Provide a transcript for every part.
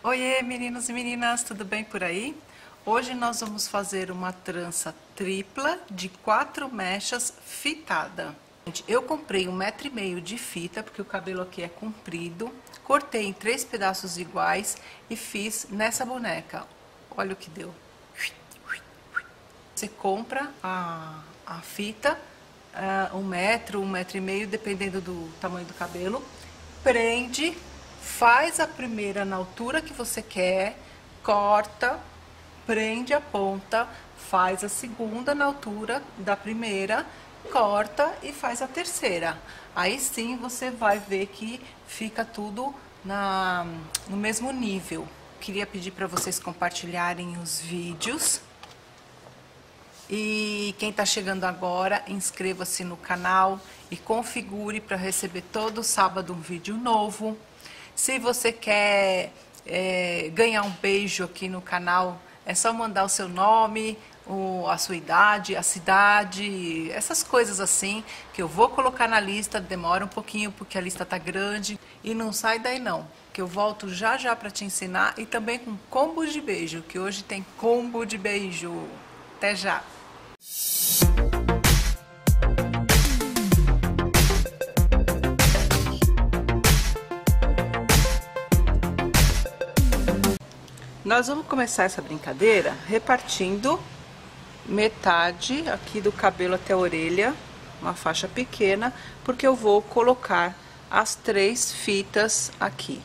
Oiê, meninos e meninas, tudo bem por aí? Hoje nós vamos fazer uma trança tripla de 4 mechas fitada. Gente, eu comprei 1,5 m de fita, porque o cabelo aqui é comprido. Cortei em 3 pedaços iguais e fiz nessa boneca. Olha o que deu. Você compra a fita, 1 metro, 1,5 m, dependendo do tamanho do cabelo. Prende, faz a primeira na altura que você quer, corta, prende a ponta, faz a segunda na altura da primeira, corta e faz a terceira. Aí sim você vai ver que fica tudo no mesmo nível. Queria pedir para vocês compartilharem os vídeos. E quem está chegando agora, inscreva-se no canal e configure para receber todo sábado um vídeo novo. Se você quer ganhar um beijo aqui no canal, é só mandar o seu nome, a sua idade, a cidade, essas coisas assim, que eu vou colocar na lista. Demora um pouquinho porque a lista tá grande. E não sai daí não, que eu volto já já para te ensinar, e também com combos de beijo, que hoje tem combo de beijo. Até já! Nós vamos começar essa brincadeira repartindo metade aqui do cabelo até a orelha, uma faixa pequena, porque eu vou colocar as 3 fitas aqui.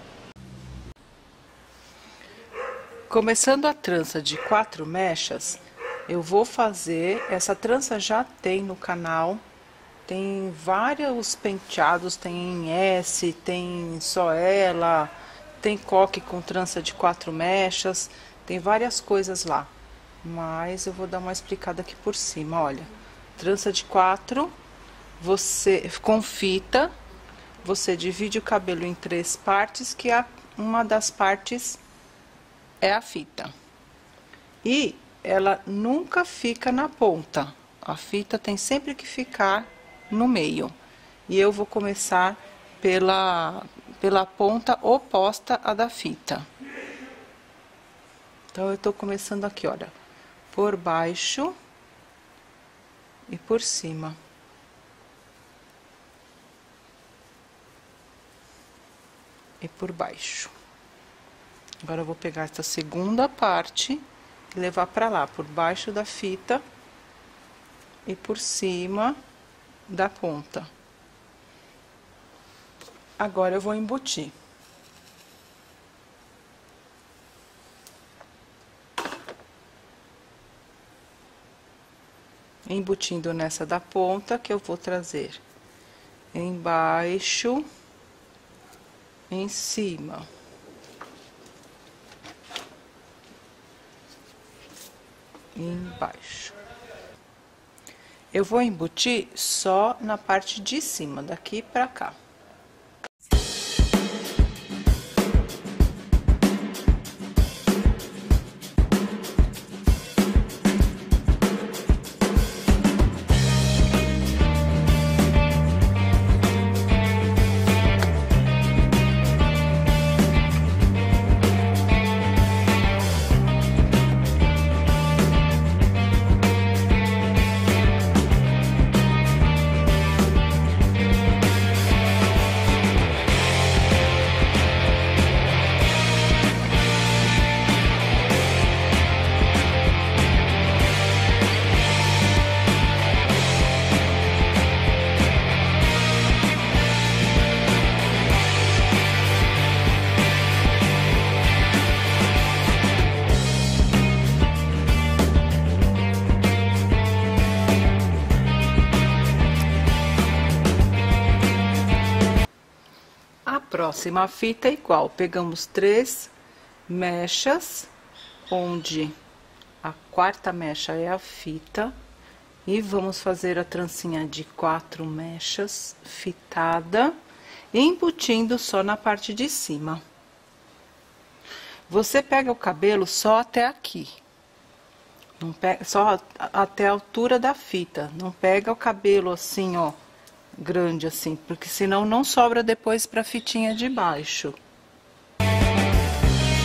Começando a trança de 4 mechas, eu vou fazer, essa trança já tem no canal, tem vários penteados, tem em S, tem só ela, tem coque com trança de 4 mechas, tem várias coisas lá. Mas eu vou dar uma explicada aqui por cima, olha. Trança de 4, você com fita, você divide o cabelo em 3 partes, que uma das partes é a fita. E ela nunca fica na ponta. A fita tem sempre que ficar no meio. E eu vou começar pela ponta oposta à da fita. Então eu tô começando aqui, olha, por baixo e por cima. E por baixo. Agora eu vou pegar essa segunda parte e levar para lá, por baixo da fita e por cima da ponta. Agora eu vou embutir. Embutindo nessa da ponta, que eu vou trazer embaixo, em cima. Embaixo. Eu vou embutir só na parte de cima, daqui pra cá. Próxima fita é igual, pegamos 3 mechas, onde a 4ª mecha é a fita, e vamos fazer a trancinha de 4 mechas fitada, embutindo só na parte de cima. Você pega o cabelo só até aqui, não pega, só até a altura da fita, não pega o cabelo assim, ó, grande assim, porque senão não sobra depois pra fitinha de baixo.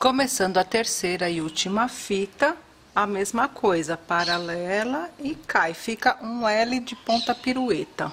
Começando a terceira e última fita, a mesma coisa, paralela e cai, fica um L de ponta pirueta.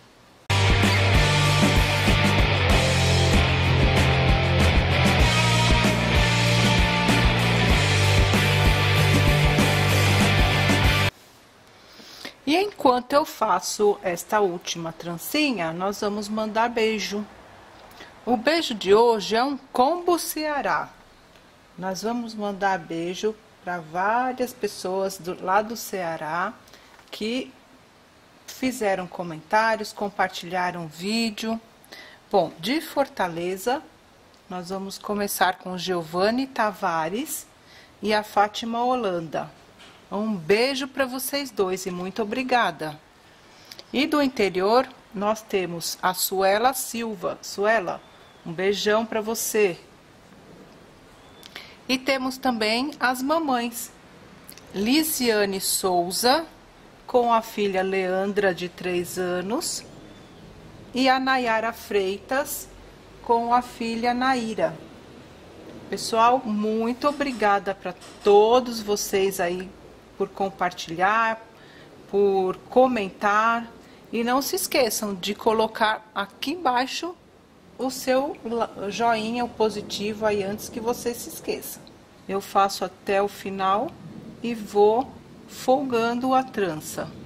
E enquanto eu faço esta última trancinha, nós vamos mandar beijo. O beijo de hoje é um combo Ceará. Nós vamos mandar beijo para várias pessoas lá do Ceará que fizeram comentários, compartilharam o vídeo. Bom, de Fortaleza, nós vamos começar com Giovanni Tavares e a Fátima Holanda. Um beijo para vocês dois e muito obrigada. E do interior, nós temos a Suela Silva. Suela, um beijão para você. E temos também as mamães. Lisiane Souza, com a filha Leandra, de 3 anos. E a Nayara Freitas, com a filha Naira. Pessoal, muito obrigada para todos vocês aí por compartilhar, por comentar. E não se esqueçam de colocar aqui embaixo o seu joinha, o positivo aí, antes que você se esqueça. Eu faço até o final e vou folgando a trança.